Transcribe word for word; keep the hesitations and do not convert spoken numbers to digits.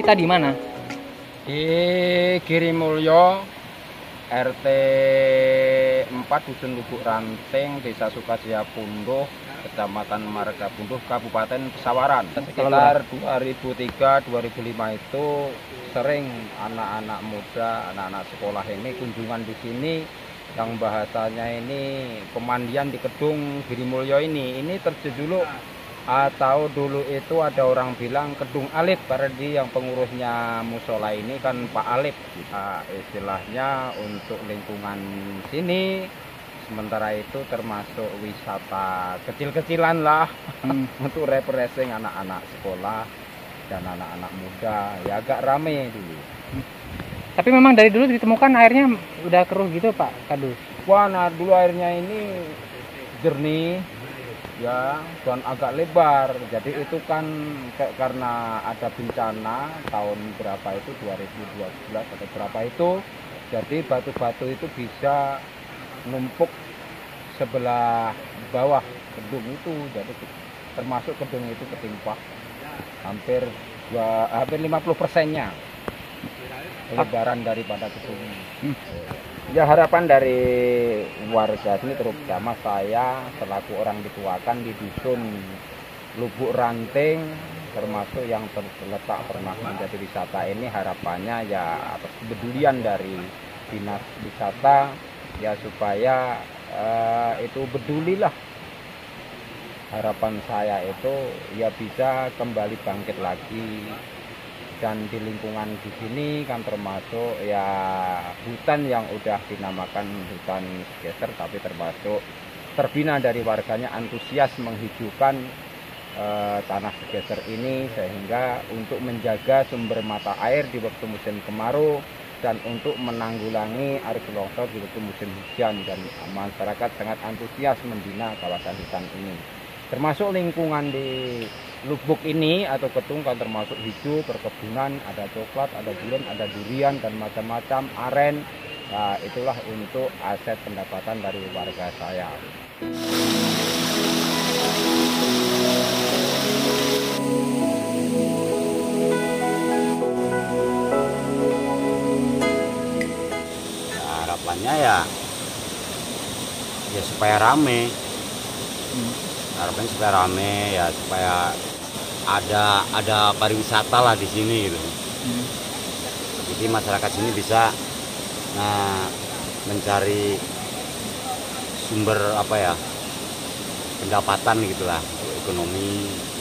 kita di mana? Di Girimulyo, R T empat Dusun Lubuk Ranting, Desa Sukajaya Punduh, Kecamatan Margapunduh, Kabupaten Pesawaran. Sekitar dua ribu tiga dua ribu lima itu sering anak-anak muda, anak-anak sekolah ini kunjungan di sini, yang bahasanya ini pemandian di Kedung Girimulyo ini. Ini terjejuluk atau dulu itu ada orang bilang Kedung Alip, karena di yang pengurusnya musola ini kan Pak Alip. Nah, istilahnya untuk lingkungan sini sementara itu termasuk wisata kecil-kecilan lah, hmm. untuk refreshing anak-anak sekolah dan anak-anak muda, ya agak rame dulu. Hmm. Tapi memang dari dulu ditemukan airnya udah keruh gitu Pak Kadus? Wah, nah dulu airnya ini jernih ya, dan agak lebar. Jadi itu kan ke, karena ada bencana tahun berapa itu, dua ribu dua belas atau berapa itu, jadi batu-batu itu bisa numpuk sebelah bawah gedung itu, jadi termasuk gedung itu ketimpa hampir dua, hampir lima puluh persennya lebaran daripada gedung. Hmm. Ya, harapan dari warga sini, terutama saya selaku orang dituakan di Dusun Lubuk Ranting, termasuk yang terletak pernah menjadi wisata ini, harapannya ya atas kepedulian dari dinas wisata ya supaya uh, itu pedulilah. Harapan saya itu ya bisa kembali bangkit lagi. Dan di lingkungan di sini kan termasuk ya hutan yang udah dinamakan hutan Segeser, tapi termasuk terbina dari warganya antusias menghijaukan eh, tanah Segeser ini, sehingga untuk menjaga sumber mata air di waktu musim kemarau dan untuk menanggulangi air longsor di waktu musim hujan, dan masyarakat sangat antusias membina kawasan hutan ini. Termasuk lingkungan di Lubuk ini atau Kedung kan termasuk hijau, perkebunan, ada coklat, ada durian, ada durian dan macam-macam, aren. Nah, itulah untuk aset pendapatan dari warga saya. Ya, harapannya ya, ya supaya rame. Hmm. Harapannya supaya rame ya, supaya ada ada pariwisata lah di sini gitu. Hmm. Jadi masyarakat sini bisa nah, mencari sumber apa ya, pendapatan gitulah, ekonomi.